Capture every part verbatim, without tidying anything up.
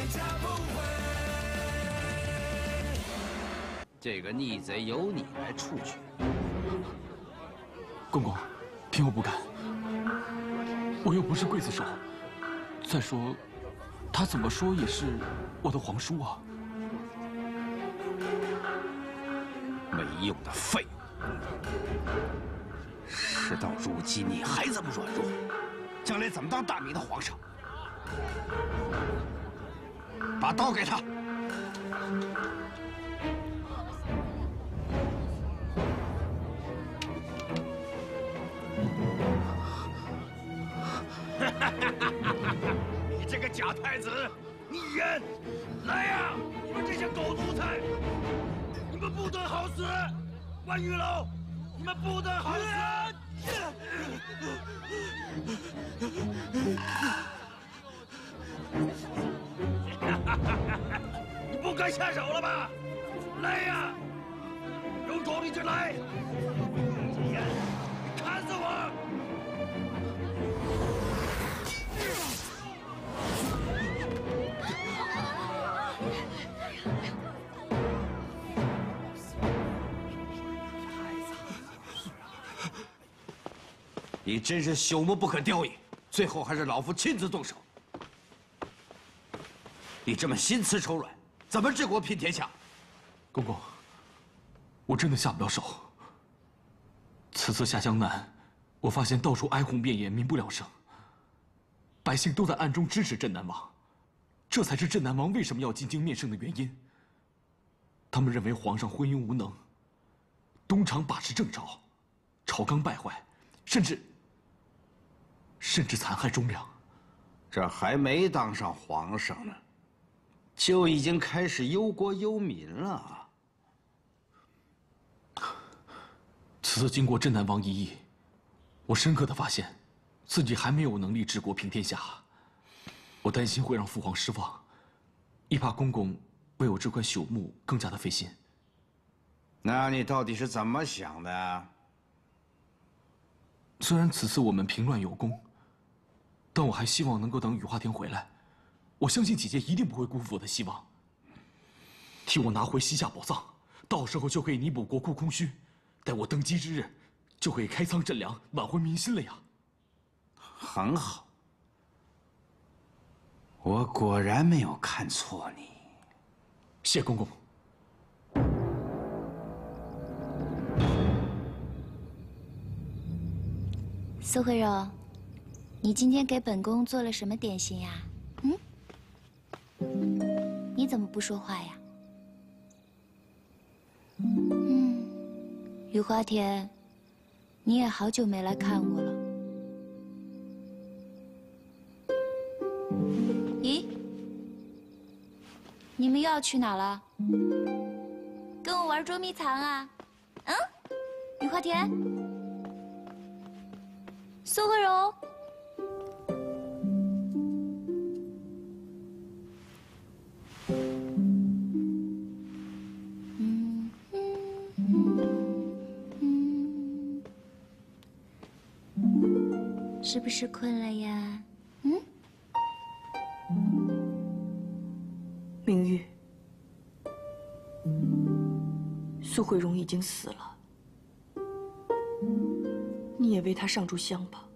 这个逆贼由你来处决。 公公，凭我不敢，我又不是刽子手。再说，他怎么说也是我的皇叔啊。 没用的废物！事到如今你还这么软弱，将来怎么当大明的皇上？把刀给他！ 你这个假太子，逆人！来呀！你们这些狗奴才，你们不得好死！关玉楼，你们不得好死！你不该下手了吧？来呀！有种你就来！逆人，你砍死我！ 你真是朽木不可雕也，最后还是老夫亲自动手。你这么心慈手软，怎么治国平天下？ 公公，我真的下不了手。此次下江南，我发现到处哀鸿遍野，民不聊生，百姓都在暗中支持镇南王，这才是镇南王为什么要进京面圣的原因。他们认为皇上昏庸无能，东厂把持政朝，朝纲败坏，甚至。 甚至残害忠良， 这还没当上皇上呢，就已经开始忧国忧民了。 此次经过镇南王一役，我深刻的发现，自己还没有能力治国平天下。我担心会让父皇失望，亦怕公公为我这块朽木更加的费心。 那你到底是怎么想的？ 虽然此次我们平乱有功。 但我还希望能够等雨花田回来，我相信姐姐一定不会辜负我的希望，替我拿回西夏宝藏，到时候就可以弥补国库空虚，待我登基之日，就可以开仓赈粮，挽回民心了呀。 很好，我果然没有看错你。 谢公公。 苏慧荣。 你今天给本宫做了什么点心呀？嗯，你怎么不说话呀？嗯，雨花田，你也好久没来看我了。咦，你们又要去哪了？跟我玩捉迷藏啊？嗯，雨花田，苏慧荣。 是不是困了呀？嗯， 明玉，苏慧荣已经死了，你也为她上炷香吧。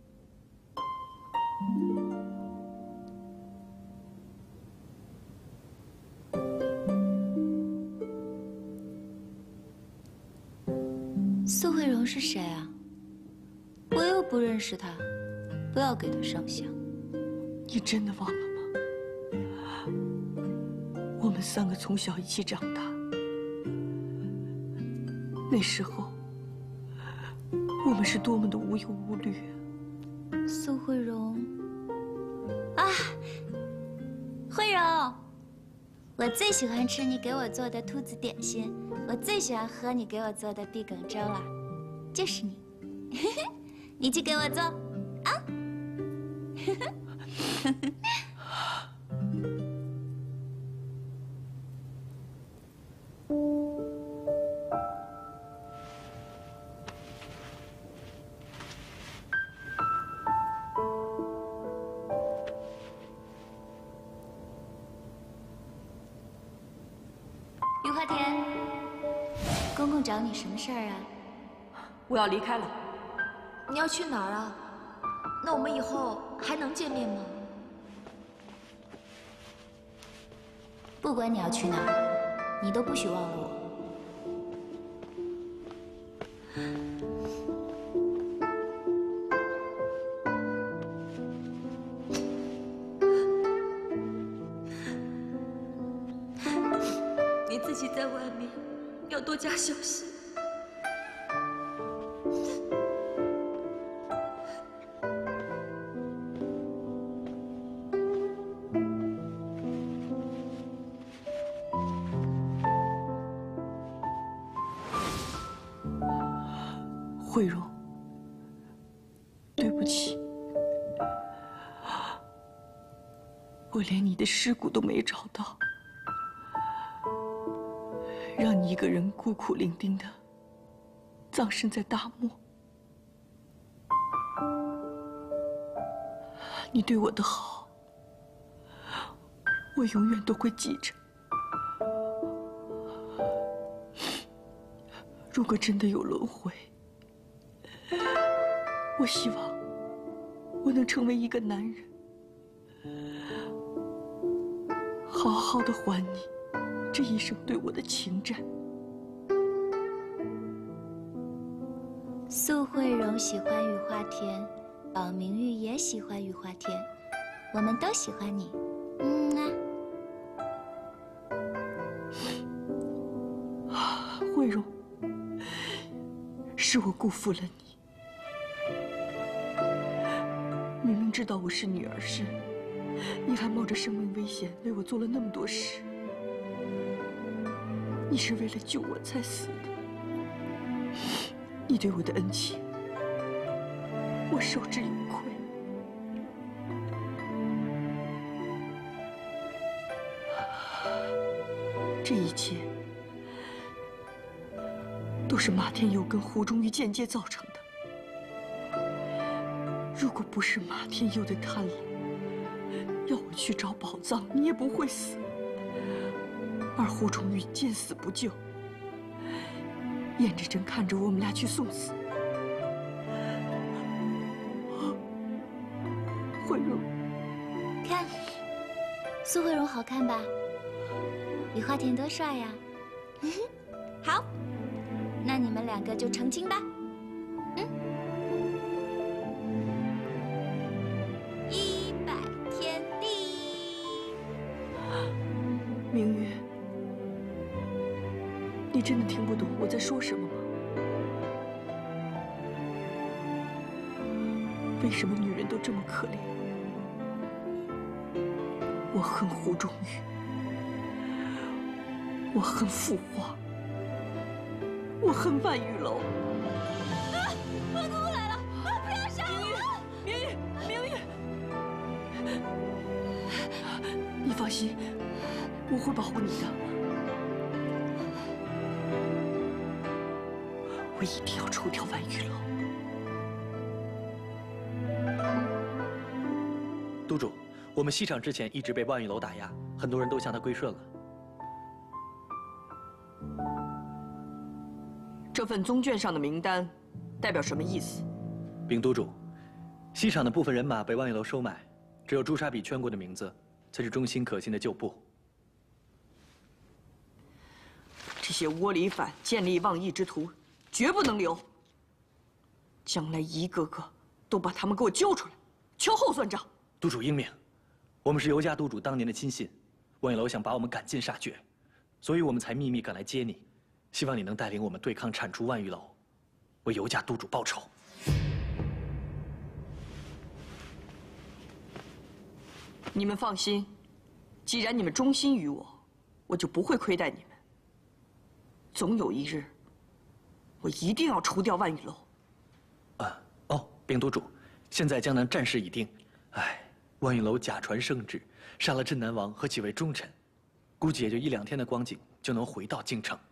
苏慧荣是谁啊？我又不认识她。 不要给他上香。 你真的忘了吗？我们三个从小一起长大，那时候我们是多么的无忧无虑啊！ 苏慧荣，啊，慧荣，我最喜欢吃你给我做的兔子点心，我最喜欢喝你给我做的碧梗粥了，就是你，你去给我做啊！ 花田，公公找你什么事儿啊？ 我要离开了。 你要去哪儿啊？那我们以后还能见面吗？ 不管你要去哪儿，你都不许忘了我。 你自己在外面要多加小心。 慧荣，对不起，我连你的尸骨都没找到，让你一个人孤苦伶仃的葬身在大漠。你对我的好，我永远都会记着。如果真的有轮回，我希望我能成为一个男人，好好的还你这一生对我的情债。 苏慧荣喜欢雨花田，宝明玉也喜欢雨花田，我们都喜欢你。嗯啊，慧荣，是我辜负了你。明明知道我是女儿身，你还冒着生命危险为我做了那么多事。你是为了救我才死的，你对我的恩情，我受之有愧。这一切都是马天佑跟胡忠玉间接造成的。如果不是马天佑的贪婪，要我去找宝藏，你也不会死。而胡忠玉见死不救，燕之真看着我们俩去送死。慧荣， 看，苏慧荣好看吧？雨花田多帅呀！好，那你们两个就成亲吧。嗯，一拜天地。 明月，你真的听不懂我在说什么吗？为什么女人都这么可怜？我恨胡忠玉，我恨傅华，我恨万玉楼。 啊！公公来了！啊！不要杀我！ 明玉，明玉，你放心，我会保护你的。我一定要除掉万玉楼。 督主，我们西厂之前一直被万玉楼打压，很多人都向他归顺了。 这份宗卷上的名单代表什么意思？ 禀督主，西厂的部分人马被万玉楼收买，只有朱砂笔圈过的名字才是忠心可信的旧部。 这些窝里反、见利忘义之徒，绝不能留。将来一个个都把他们给我揪出来，秋后算账。 督主英明，我们是尤家督主当年的亲信，万玉楼想把我们赶尽杀绝，所以我们才秘密赶来接你，希望你能带领我们对抗铲除万玉楼，为尤家督主报仇。 你们放心，既然你们忠心于我，我就不会亏待你们。总有一日，我一定要除掉万玉楼。 啊哦，禀督主，现在江南战事已定，唉。万玉楼假传圣旨，杀了镇南王和几位忠臣，估计也就一两天的光景就能回到京城。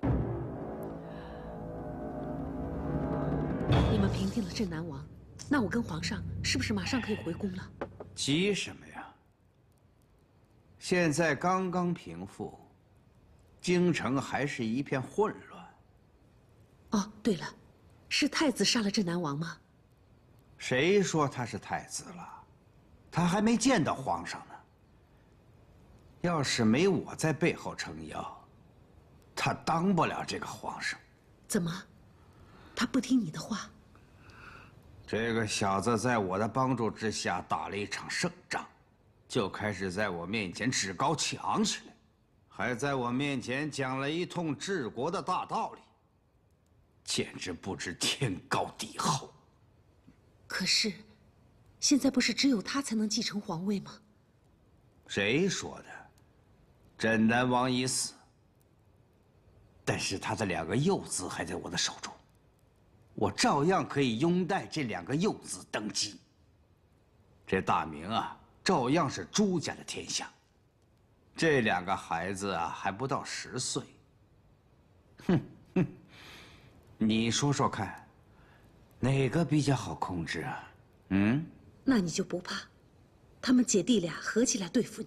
你们平定了镇南王，那我跟皇上是不是马上可以回宫了？ 急什么呀？现在刚刚平复， 京城还是一片混乱。 哦，对了，是太子杀了镇南王吗？ 谁说他是太子了？他还没见到皇上呢。要是没我在背后撑腰，他当不了这个皇上。 怎么？他不听你的话？ 这个小子在我的帮助之下打了一场胜仗，就开始在我面前趾高气昂起来，还在我面前讲了一通治国的大道理，简直不知天高地厚。 可是，现在不是只有他才能继承皇位吗？ 谁说的？镇南王已死，但是他的两个幼子还在我的手中，我照样可以拥戴这两个幼子登基。这大明啊，照样是朱家的天下。这两个孩子啊，还不到十岁。哼哼，你说说看，哪个比较好控制啊？嗯？ 那你就不怕，他们姐弟俩合起来对付你？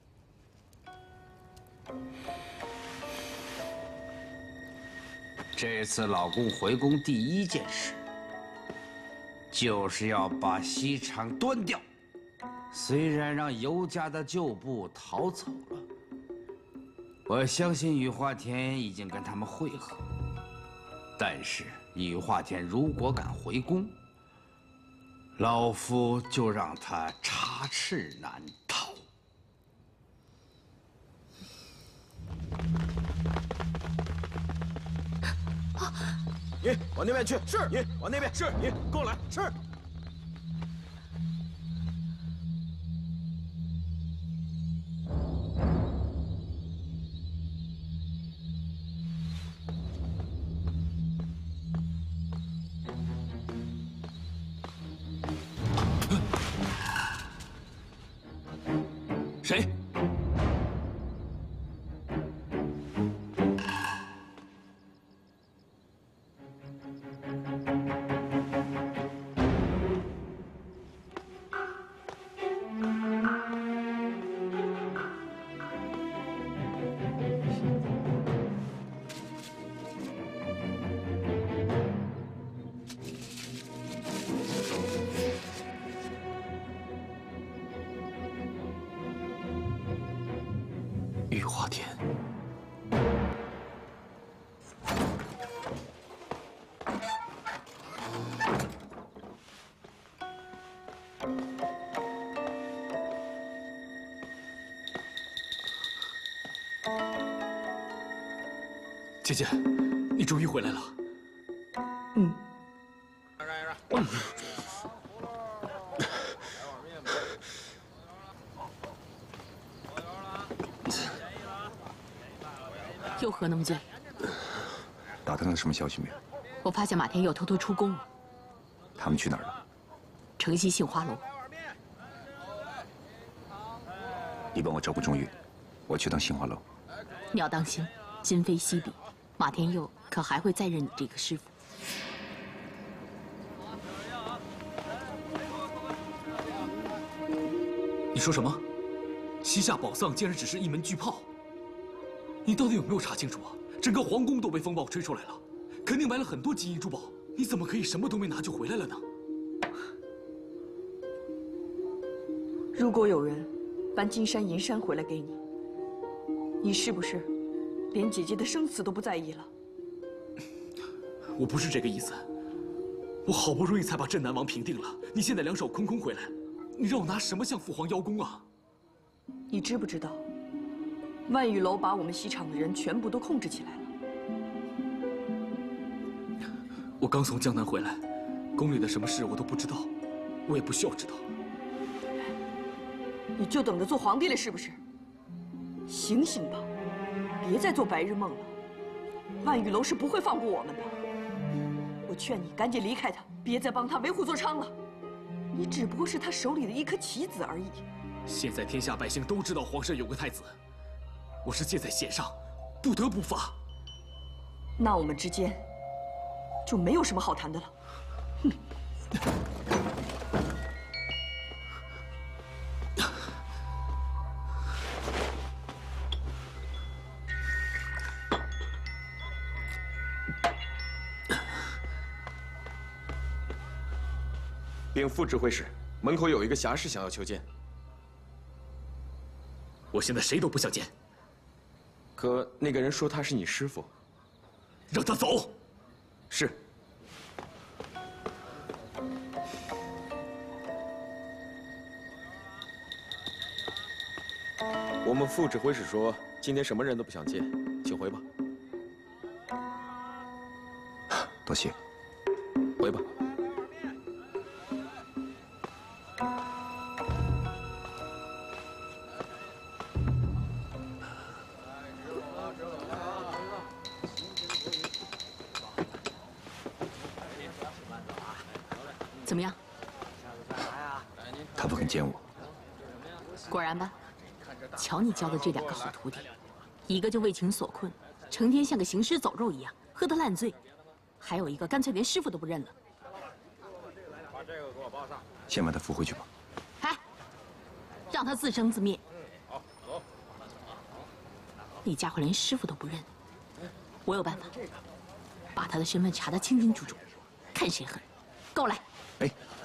这次老公回宫第一件事，就是要把西厂端掉。虽然让尤家的旧部逃走了，我相信雨化田已经跟他们会合。但是雨化田如果敢回宫，老夫就让他插翅难逃。 你往那边去，是你往那边，是你跟我来，是。 谁？雨化田。姐姐，你终于回来了。 嗯。 又喝那么醉？ 打探到什么消息没有？ 我发现马天佑偷偷出宫了。 他们去哪儿了？ 城西杏花楼。 你帮我照顾钟玉，我去趟杏花楼。 你要当心，今非昔比，马天佑可还会再认你这个师傅。 你说什么？西夏宝藏竟然只是一门巨炮？你到底有没有查清楚啊？整个皇宫都被风暴吹出来了，肯定埋了很多金银珠宝。你怎么可以什么都没拿就回来了呢？ 如果有人搬金山银山回来给你，你是不是连姐姐的生死都不在意了？ 我不是这个意思。我好不容易才把镇南王平定了，你现在两手空空回来，你让我拿什么向父皇邀功啊？ 你知不知道，万玉楼把我们西厂的人全部都控制起来了？ 我刚从江南回来，宫里的什么事我都不知道，我也不需要知道。 你就等着做皇帝了是不是？醒醒吧，别再做白日梦了。万玉楼是不会放过我们的。我劝你赶紧离开他，别再帮他为虎作伥了。你只不过是他手里的一颗棋子而已。 现在天下百姓都知道皇上有个太子，我是箭在弦上，不得不发。 那我们之间就没有什么好谈的了。哼。 禀副指挥使，门口有一个侠士想要求见。 我现在谁都不想见。 可那个人说他是你师傅， 让他走。 是。我们副指挥使说，今天什么人都不想见，请回吧。 多谢。 回吧。 怎么样？ 他不肯见我。 果然吧。瞧你教的这两个好徒弟，一个就为情所困，成天像个行尸走肉一样，喝得烂醉；还有一个干脆连师傅都不认了。 把这个给我报上。先把他扶回去吧。 哎，让他自生自灭。 好，走。 那家伙连师傅都不认，我有办法，把他的身份查得清清楚楚，看谁狠。跟我来。 哎。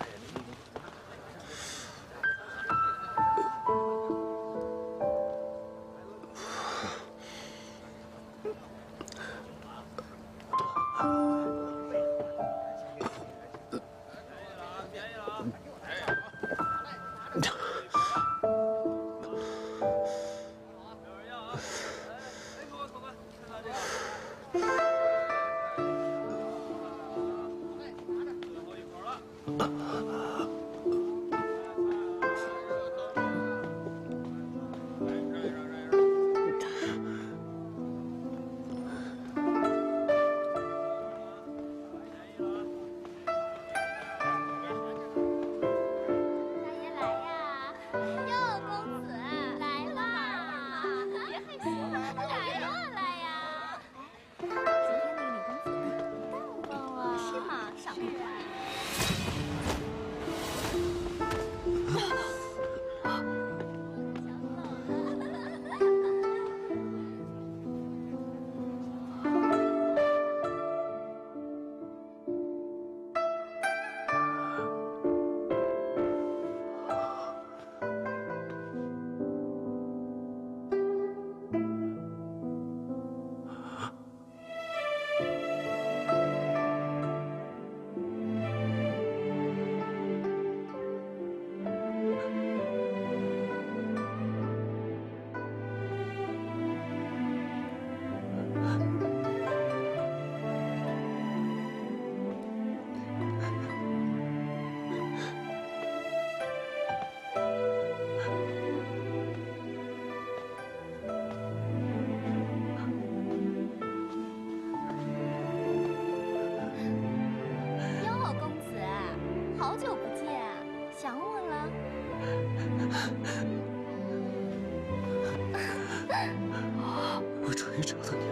我终于找到你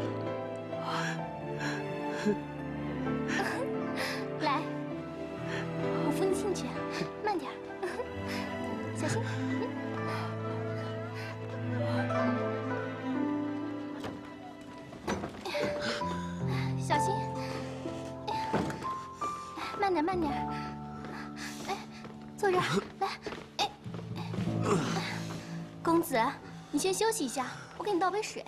了。来，我扶你进去，慢点，小心。小心，慢点，慢点。哎，坐这儿，来。哎，公子，你先休息一下，我给你倒杯水。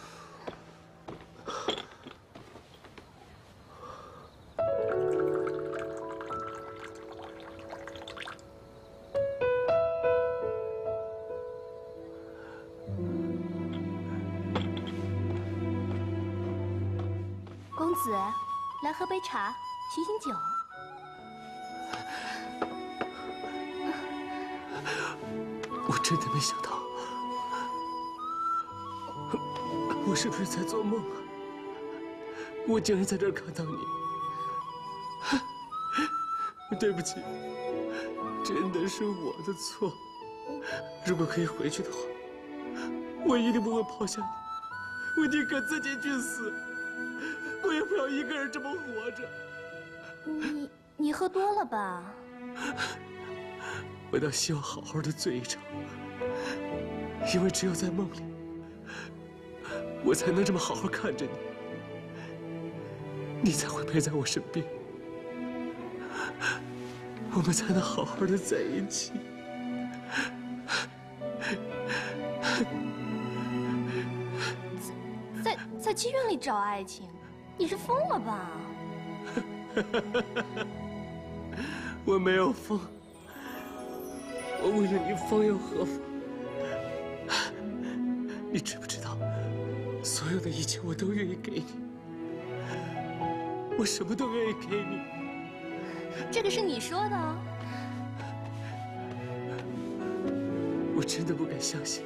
公子，来喝杯茶，醒醒酒。 我真的没想到，我是不是在做梦啊？我竟然在这儿看到你。对不起，真的是我的错。如果可以回去的话，我一定不会抛下你，我宁可自己去死，我也不要一个人这么活着。 你你喝多了吧？ 我倒希望好好的醉一场，因为只有在梦里，我才能这么好好看着你，你才会陪在我身边。 我们才能好好的在一起。 在在妓院里找爱情，你是疯了吧？ 我没有疯，我为了你疯又何妨？你知不知道，所有的一切我都愿意给你，我什么都愿意给你。 这个是你说的哦。 我真的不敢相信，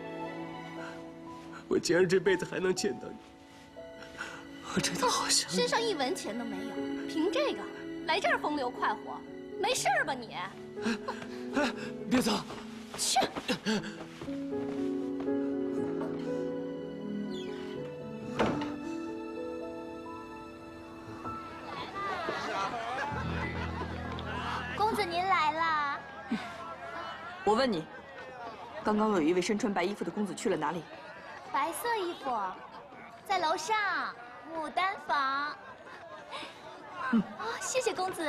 我竟然这辈子还能见到你。我真的好想你。 身上一文钱都没有，凭这个来这儿风流快活，没事吧你？ 哎，别走！ 去。公子您来啦！ 我问你，刚刚有一位身穿白衣服的公子去了哪里？ 白色衣服，在楼上牡丹房。 嗯， 哦，谢谢公子。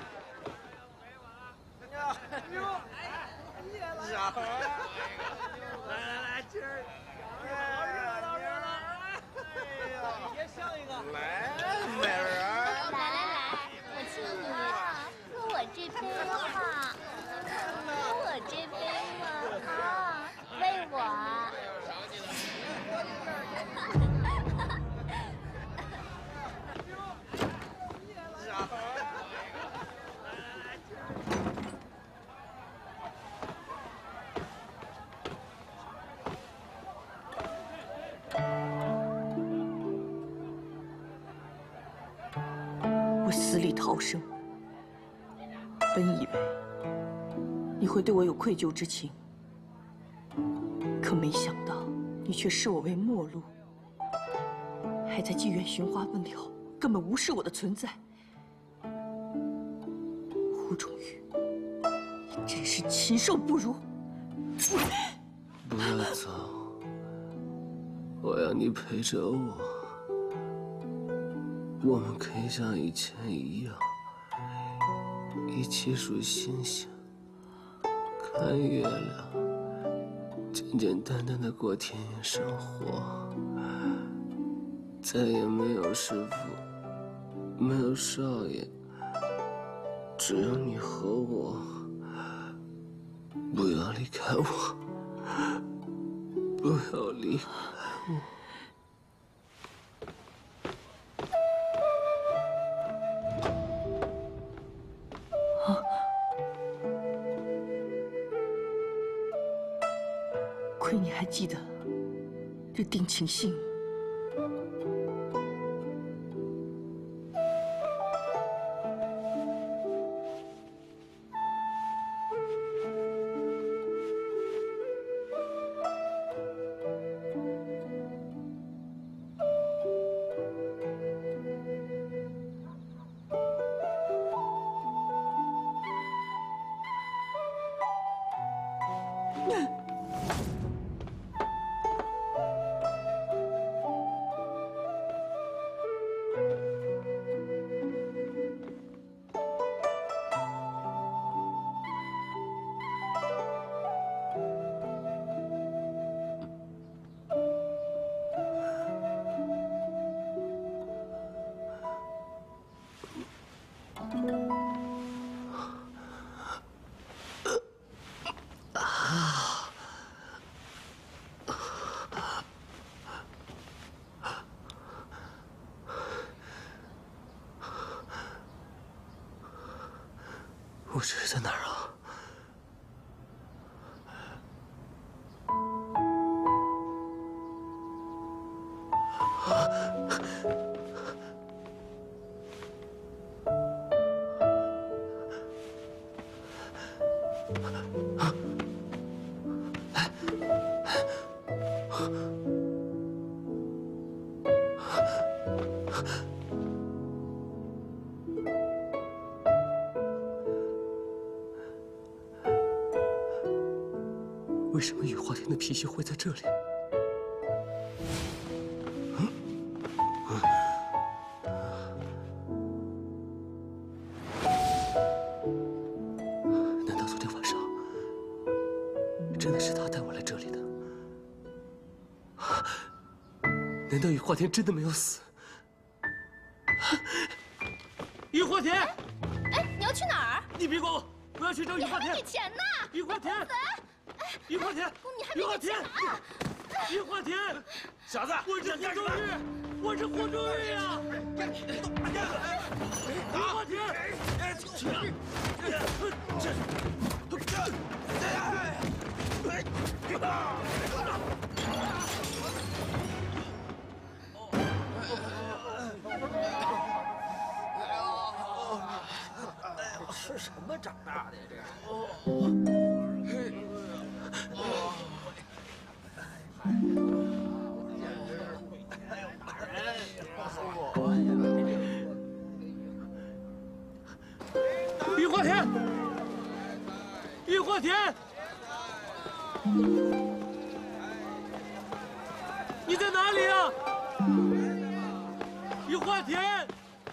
小猴，来来来，今儿好热闹热闹！哎呀，别像一个来，美人儿， 来来来，我敬你，喝我这杯哈，喝我这杯嘛啊，喂我。 我死里逃生，本以为你会对我有愧疚之情，可没想到你却视我为陌路，还在妓院寻花问柳，根本无视我的存在。胡仲宇，你真是禽兽不如！ 不要走，我要你陪着我。我们可以像以前一样，一起数星星，看月亮，简简单单的过田园生活。再也没有师傅，没有少爷，只有你和我。不要离开我，不要离开我。 亏你还记得这定情信。我这是在哪儿啊？为什么雨花田的脾气会在这里？ 难道雨化田真的没有死？雨化田！ 哎，你要去哪儿？ 你别管我，我要去找雨化田。 你还没给钱呢！ 雨化田！雨化田！ 你还没给钱呢！ 雨化田！ 小子， 我是胡中玉，我是胡中玉呀！雨化田！ 吃什么长大的呀？这雨化田，雨化田，你在哪里啊？雨化田，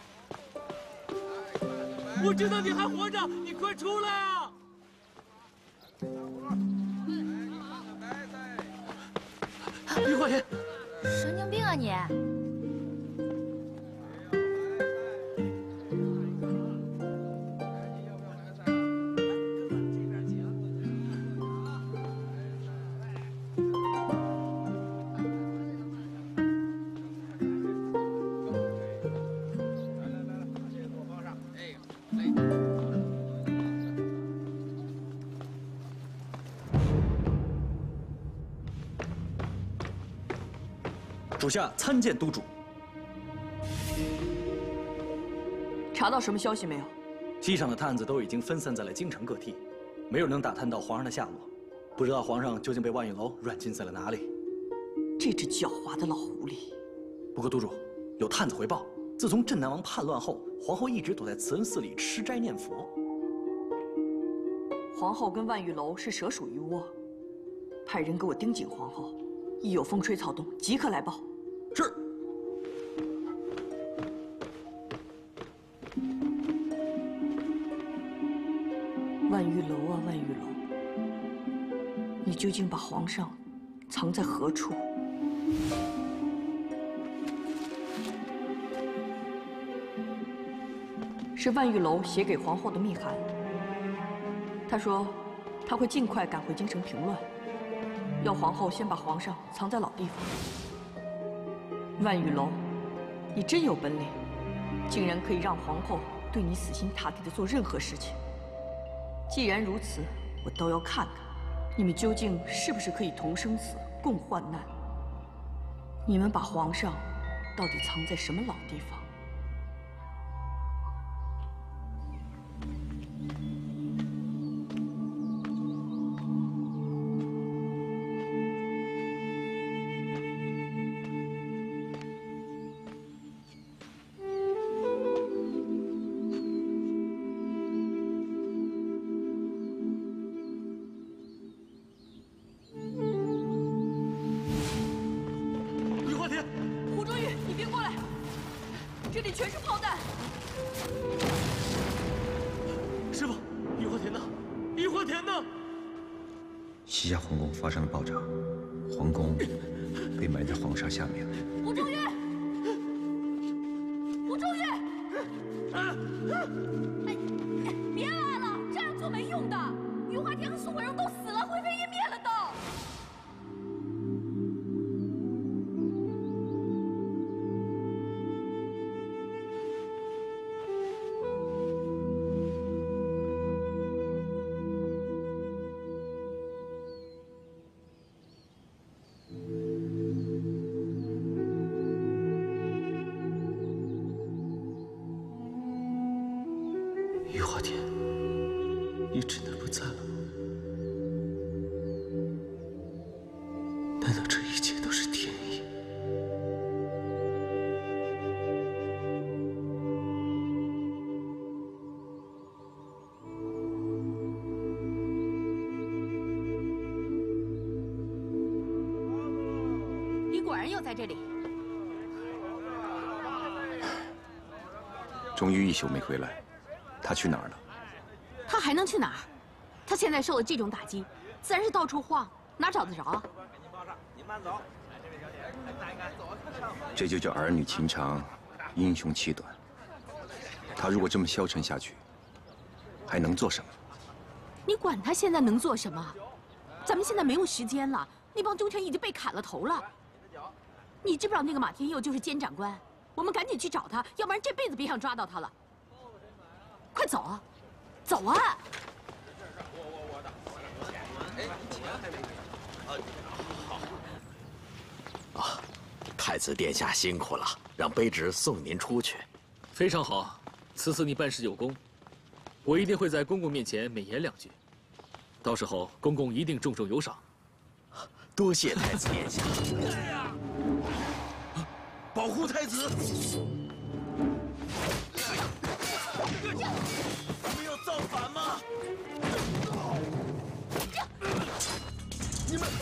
我知道你还活着，你快出来啊！雨化田， 神经病啊你！ 属下参见督主。 查到什么消息没有？ 西上的探子都已经分散在了京城各地，没有人能打探到皇上的下落。不知道皇上究竟被万玉楼软禁在了哪里。 这只狡猾的老狐狸！ 不过督主，有探子回报，自从镇南王叛乱后，皇后一直躲在慈恩寺里吃斋念佛。 皇后跟万玉楼是蛇鼠一窝，派人给我盯紧皇后，一有风吹草动，即刻来报。 是。 万玉楼啊，万玉楼，你究竟把皇上藏在何处？是万玉楼写给皇后的密函。他说，他会尽快赶回京城平乱，要皇后先把皇上藏在老地方。万玉楼，你真有本领，竟然可以让皇后对你死心塌地的做任何事情。既然如此，我倒要看看，你们究竟是不是可以同生死、共患难？你们把皇上到底藏在什么老地方？这里全是炮弹！ 师傅，雨化田呢？雨化田呢？ 西夏皇宫发生了爆炸，皇宫被埋在黄沙下面。 吴中岳，吴中岳，哎，别来了，这样做没用的。雨化田和苏慧荣都死了，灰飞烟灭了都。 雨化田，你真的不在了吗？难道这一切都是天意？ 你果然又在这里。 钟玉一宿没回来，他去哪儿了？ 他还能去哪儿？他现在受了这种打击，自然是到处晃，哪找得着啊？ 您慢走。 这就叫儿女情长，英雄气短。他如果这么消沉下去，还能做什么？ 你管他现在能做什么？咱们现在没有时间了，那帮忠臣已经被砍了头了。你知不知道那个马天佑就是监长官？我们赶紧去找他，要不然这辈子别想抓到他了。快走啊，走啊！ 啊，太子殿下辛苦了，让卑职送您出去。 非常好，此次你办事有功，我一定会在公公面前美言两句，到时候公公一定重重有赏。 多谢太子殿下。 保护太子！你们要造反吗？ 你们，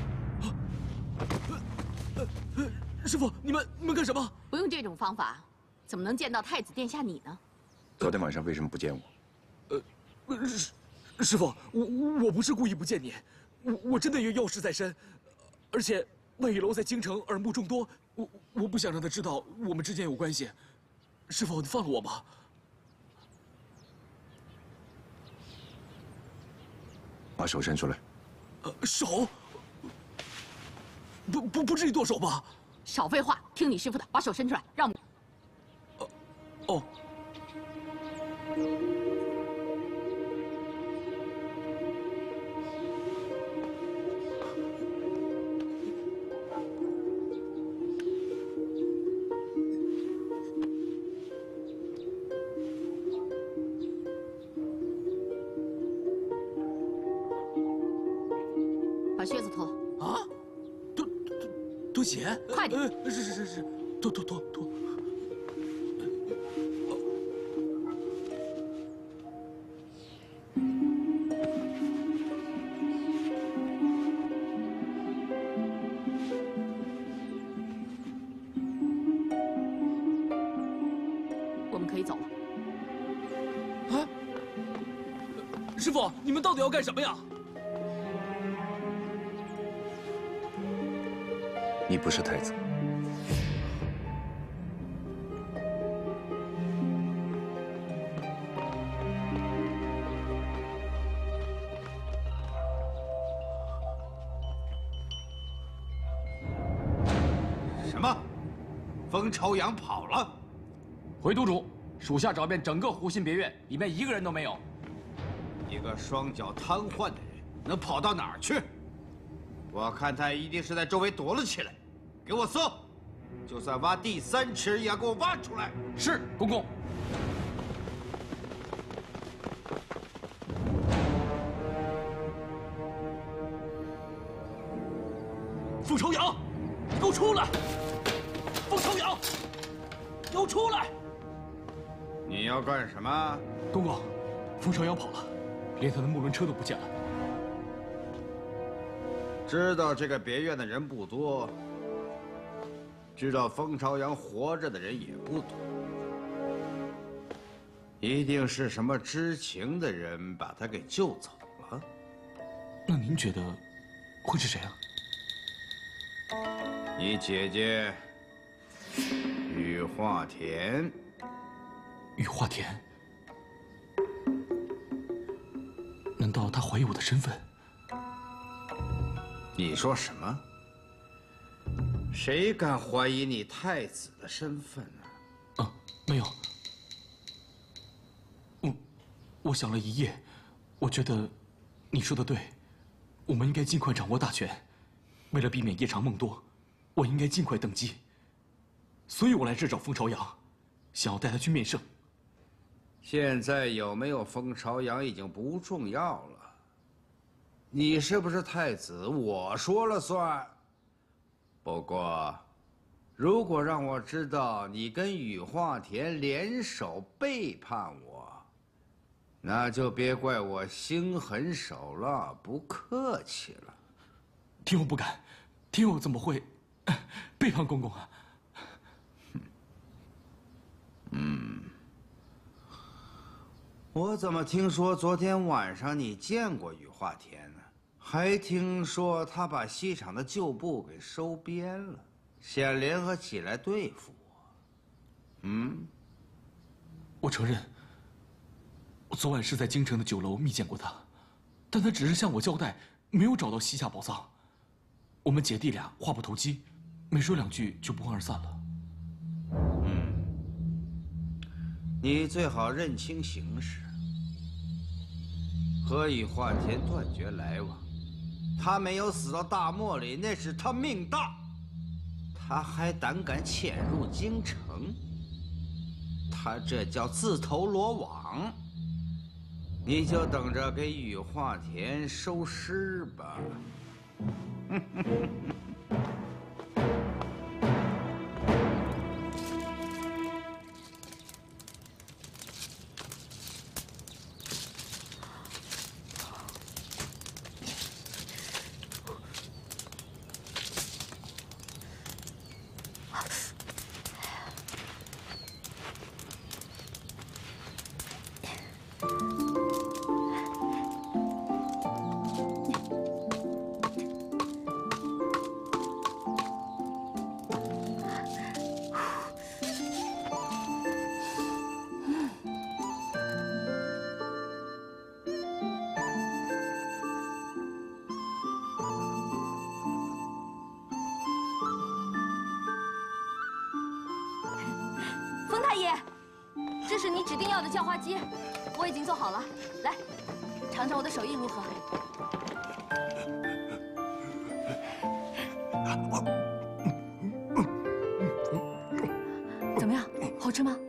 师傅，你们你们干什么？ 不用这种方法，怎么能见到太子殿下你呢？ 昨天晚上为什么不见我？ 呃，师师傅，我我不是故意不见你，我我真的有要事在身，而且万玉楼在京城耳目众多，我我不想让他知道我们之间有关系。师傅，你放了我吧。 把手伸出来。 呃，手？不不不至于剁手吧？ 少废话，听你师傅的，把手伸出来，让我。 哦。 把靴子脱了。 啊？脱脱脱鞋？ 快点！ 呃，是是是是，脱脱脱脱。 我们可以走了。 啊！师傅，你们到底要干什么呀？ 你不是太子。 什么？风朝阳跑了？ 回都主，属下找遍整个湖心别院，里面一个人都没有。 一个双脚瘫痪的人能跑到哪儿去？我看他一定是在周围躲了起来。给我搜，就算挖第三尺也要给我挖出来。 是，公公。 傅朝阳，你给我出来！傅朝阳，给我出来！ 你要干什么？ 公公，傅朝阳跑了，连他的木轮车都不见了。 知道这个别院的人不多。知道风朝阳活着的人也不多，一定是什么知情的人把他给救走了。 那您觉得会是谁啊？ 你姐姐雨化田。 雨化田？难道她怀疑我的身份？ 你说什么？谁敢怀疑你太子的身份呢？ 啊，没有。我，我想了一夜，我觉得你说的对，我们应该尽快掌握大权。为了避免夜长梦多，我应该尽快登基。所以我来这找风朝阳，想要带他去面圣。 现在有没有风朝阳已经不重要了。你是不是太子，我说了算。不过，如果让我知道你跟雨化田联手背叛我，那就别怪我心狠手辣，不客气了。 天佑不敢，天佑怎么会背叛公公啊？ 嗯，我怎么听说昨天晚上你见过雨化田呢？ 还听说他把西厂的旧部给收编了，想联合起来对付我。嗯， 我承认，我昨晚是在京城的酒楼密见过他，但他只是向我交代，没有找到西夏宝藏。我们姐弟俩话不投机，没说两句就不欢而散了。 嗯，你最好认清形势，和羽化田断绝来往。他没有死到大漠里，那是他命大。他还胆敢潜入京城，他这叫自投罗网。你就等着给羽化田收尸吧。 冯太爷，这是你指定要的叫花鸡，我已经做好了，来，尝尝我的手艺如何？怎么样，好吃吗？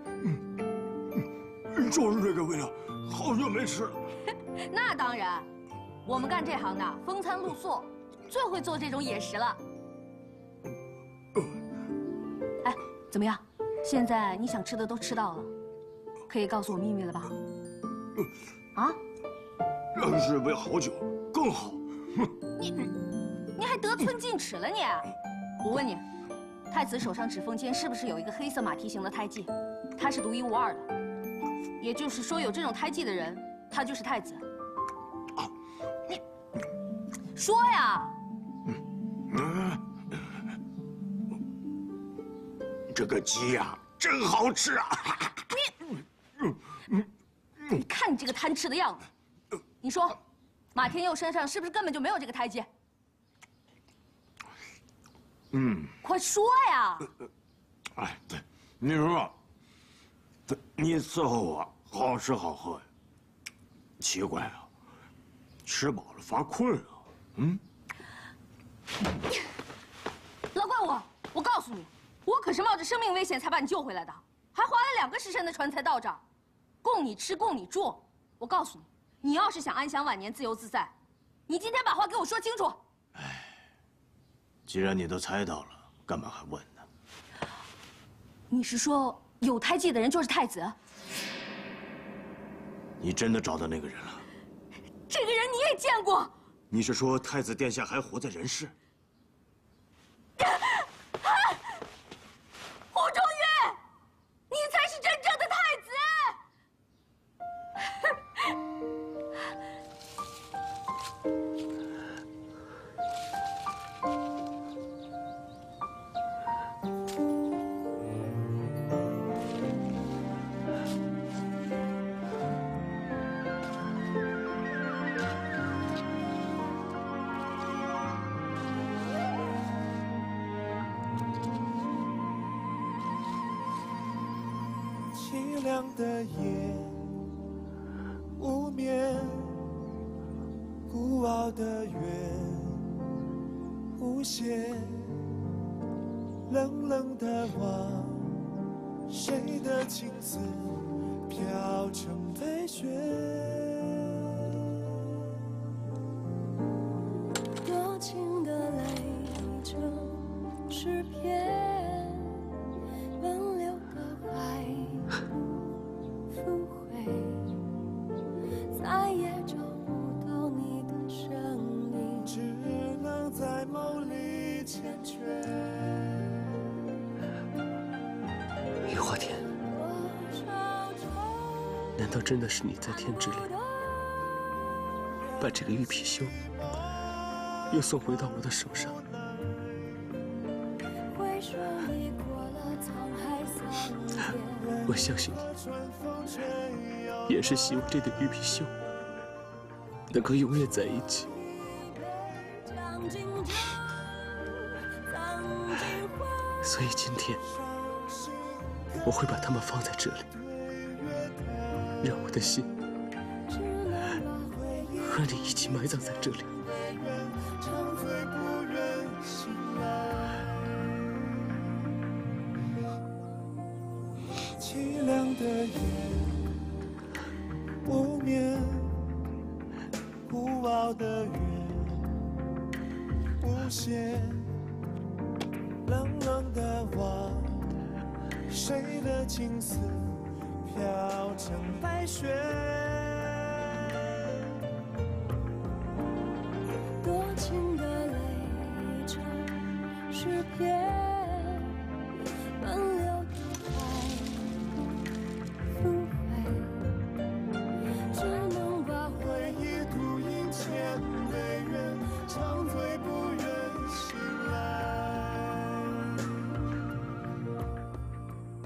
就是这个味道，好久没吃了。 那当然，我们干这行的风餐露宿，最会做这种野食了。哎，怎么样？现在你想吃的都吃到了，可以告诉我秘密了吧？啊？ 要是喂好酒更好。 你你还得寸进尺了你？我问你，太子手上指缝间是不是有一个黑色马蹄形的胎记？它是独一无二的，也就是说有这种胎记的人，他就是太子。你说呀！ 这个鸡呀、啊，真好吃啊！ 你，你看你这个贪吃的样子，你说，马天佑身上是不是根本就没有这个胎记？ 嗯， 快说呀！ 哎，对，你说，你伺候我好吃好喝呀，奇怪啊，吃饱了发困啊，嗯？ 老怪我，我告诉你。我可是冒着生命危险才把你救回来的，还花了两个时辰的船才到这儿，供你吃，供你住。我告诉你，你要是想安享晚年、自由自在，你今天把话给我说清楚。 哎，既然你都猜到了，干嘛还问呢？ 你是说有胎记的人就是太子？ 你真的找到那个人了？ 这个人你也见过？ 你是说太子殿下还活在人世？ 胡中玉，你才是真正的太子！ 凄凉的夜，无眠，孤傲的月，无限，冷冷的望，谁的青丝飘成飞雪？多情的泪成诗篇，奔流到海。复回，再也找不到你的身影，只能在梦里缱绻。 羽化田，难道真的是你在天之灵？ 把这个玉貔貅又送回到我的手上。我相信你，也是希望这对玉貔貅能够永远在一起。所以今天我会把它们放在这里，让我的心和你一起埋葬在这里。 凄凉的夜，无眠，孤傲的月，无限，冷冷的望，谁的青丝飘成白雪。